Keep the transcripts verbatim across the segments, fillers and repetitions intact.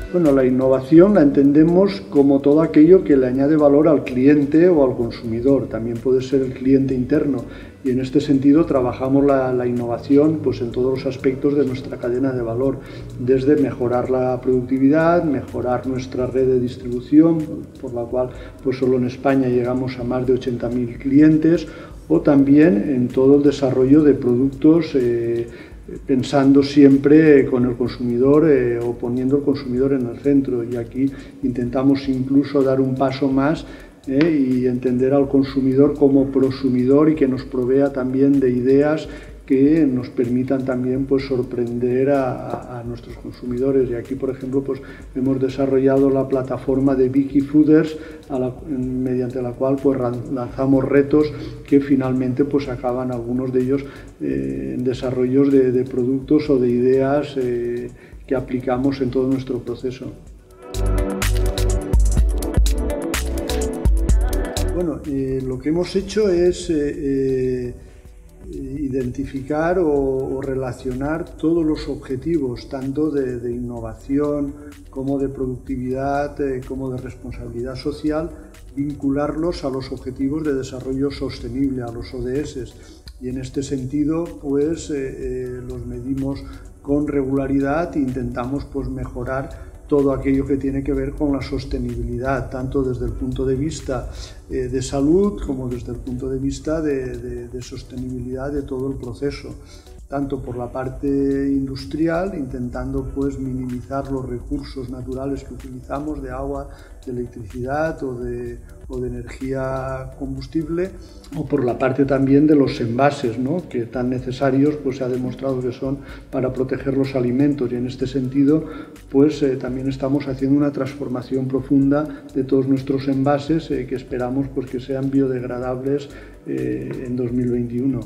Bueno, la innovación la entendemos como todo aquello que le añade valor al cliente o al consumidor. También puede ser el cliente interno. Y en este sentido trabajamos la, la innovación pues, en todos los aspectos de nuestra cadena de valor, desde mejorar la productividad, mejorar nuestra red de distribución, por la cual pues, solo en España llegamos a más de ochenta mil clientes, o también en todo el desarrollo de productos eh, pensando siempre con el consumidor eh, o poniendo al consumidor en el centro. Y aquí intentamos incluso dar un paso más Eh, y entender al consumidor como prosumidor y que nos provea también de ideas que nos permitan también pues, sorprender a, a nuestros consumidores. Y aquí, por ejemplo, pues, hemos desarrollado la plataforma de Vicky Fooders, a la, mediante la cual pues, lanzamos retos que finalmente pues, acaban algunos de ellos eh, en desarrollos de, de productos o de ideas eh, que aplicamos en todo nuestro proceso. Bueno, eh, lo que hemos hecho es eh, eh, identificar o, o relacionar todos los objetivos, tanto de, de innovación como de productividad, eh, como de responsabilidad social, vincularlos a los objetivos de desarrollo sostenible, a los O D S. Y en este sentido, pues eh, eh, los medimos con regularidad e intentamos pues, mejorar todo aquello que tiene que ver con la sostenibilidad, tanto desde el punto de vista eh, de salud como desde el punto de vista de, de, de sostenibilidad de todo el proceso, tanto por la parte industrial, intentando pues minimizar los recursos naturales que utilizamos de agua, de electricidad o de, o de energía combustible, o por la parte también de los envases, ¿no? Que tan necesarios pues se ha demostrado que son para proteger los alimentos, y en este sentido pues eh, también estamos haciendo una transformación profunda de todos nuestros envases eh, que esperamos pues que sean biodegradables eh, en dos mil veintiuno.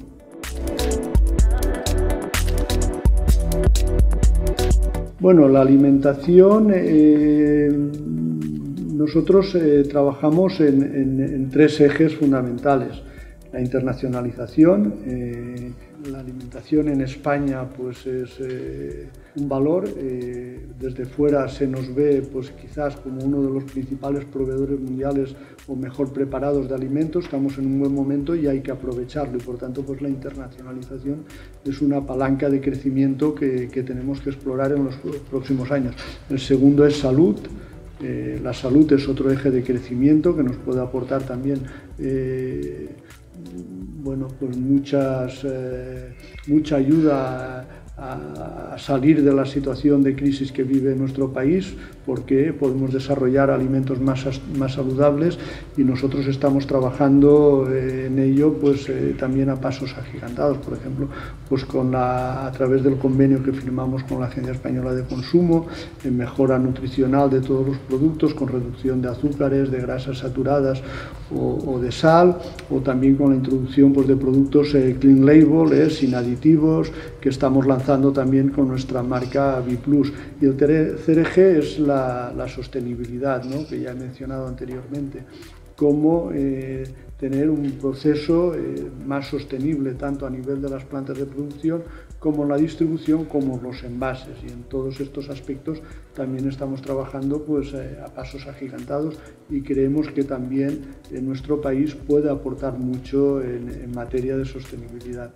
Bueno, la alimentación, eh, nosotros eh, trabajamos en, en, en tres ejes fundamentales. La internacionalización, eh, la alimentación en España pues es eh, un valor, eh, desde fuera se nos ve pues quizás como uno de los principales proveedores mundiales o mejor preparados de alimentos. Estamos en un buen momento y hay que aprovecharlo, y por tanto pues la internacionalización es una palanca de crecimiento que, que tenemos que explorar en los próximos años. El segundo es salud. Eh, la salud es otro eje de crecimiento que nos puede aportar también eh, bueno, pues muchas, eh, mucha ayuda a, a salir de la situación de crisis que vive nuestro país, porque podemos desarrollar alimentos más, más saludables, y nosotros estamos trabajando eh, en ello pues, eh, también a pasos agigantados. Por ejemplo, pues con la, a través del convenio que firmamos con la Agencia Española de Consumo, en mejora nutricional de todos los productos, con reducción de azúcares, de grasas saturadas o, o de sal, o también con la introducción pues, de productos eh, clean label, eh, sin aditivos, que estamos lanzando también con nuestra marca B plus. Y el tercer eje es la La, la sostenibilidad, ¿no? Que ya he mencionado anteriormente, cómo eh, tener un proceso eh, más sostenible tanto a nivel de las plantas de producción como en la distribución, como los envases, y en todos estos aspectos también estamos trabajando pues, eh, a pasos agigantados, y creemos que también en nuestro país puede aportar mucho en, en materia de sostenibilidad.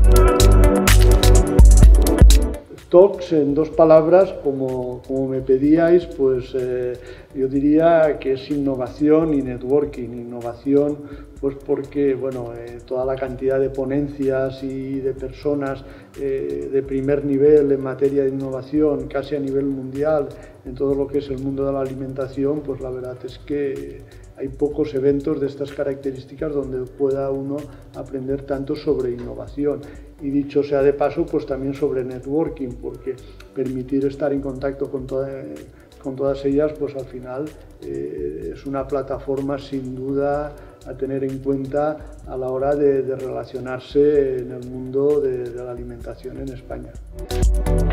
Talks, en dos palabras, como, como me pedíais, pues eh, yo diría que es innovación y networking. Innovación, pues porque bueno, eh, toda la cantidad de ponencias y de personas eh, de primer nivel en materia de innovación, casi a nivel mundial, en todo lo que es el mundo de la alimentación, pues la verdad es que hay pocos eventos de estas características donde pueda uno aprender tanto sobre innovación. Y dicho sea de paso, pues también sobre networking, porque permitir estar en contacto con, toda, con todas ellas, pues al final eh, es una plataforma sin duda a tener en cuenta a la hora de, de relacionarse en el mundo de, de la alimentación en España.